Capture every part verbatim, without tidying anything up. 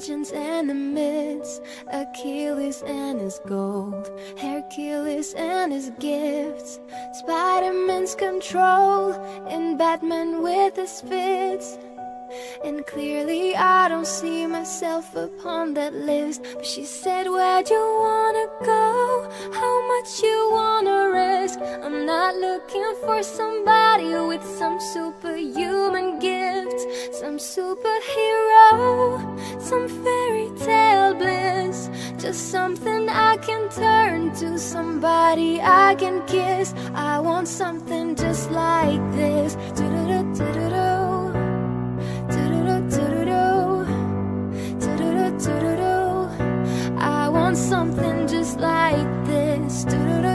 legends and the myths, Achilles and his gold, Hercules and his gifts, Spider-Man's control, and Batman with his fits. And clearly I don't see myself upon that list. But she said, where'd you wanna go? How much you wanna risk? I'm not looking for somebody with some superhuman gifts, some superhero, some fairy tale bliss. Just something I can turn to, somebody I can kiss. I want something just like this. Do-do-do-do-do-do. I want something just like this.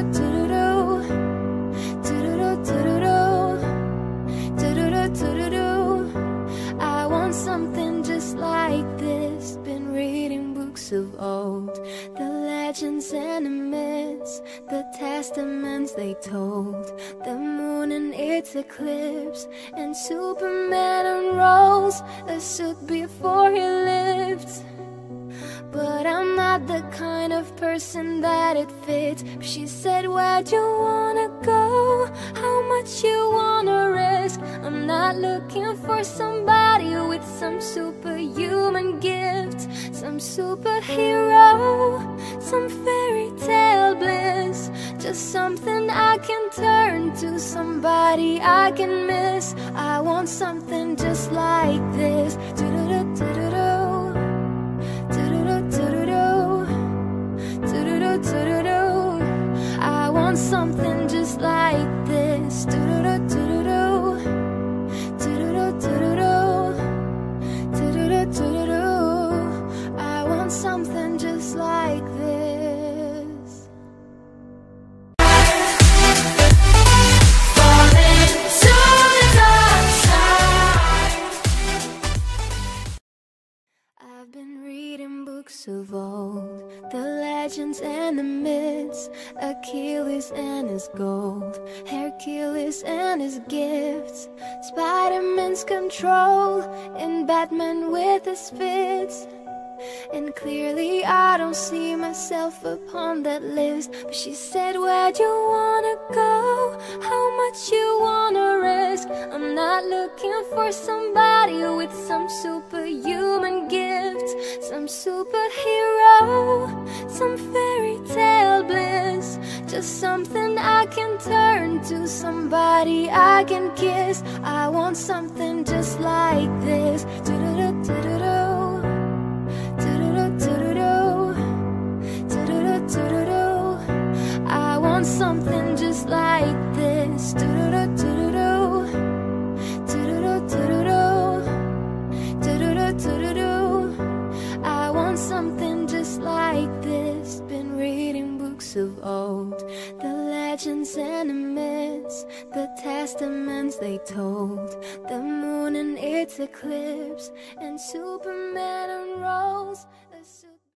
I want something just like this. Been reading books of old, the legends and the myths, the testaments they told, the moon and its eclipse, and Superman unrolls a suit before he lived. But I'm not the kind of person that it fits. She said, where'd you wanna go? How much you wanna risk? I'm not looking for somebody with some superhuman gifts, some superhero, some fairy tale bliss. Just something I can turn to, somebody I can miss. I want something just like this. Do-do-do-do-do-do. I want something just like this. I want something just like this. Falling to the dark side. I've been reading books of old, the legends and the myths, Achilles and his gold, Hercules and his gifts, Spider-Man's control, and Batman with his fits. And clearly I don't see myself upon that list. But she said, where'd you wanna go? How much you wanna risk? I'm not looking for somebody with some superhuman gifts, some superhero, some fairy tale bliss. Just something I can turn to, somebody I can kiss. I want something just like this. Do-do-do-do-do-do. I want something just like this. I want something just like this. Been reading books of old, the legends and the myths, the testaments they told, the moon and its eclipse, and Superman unrolls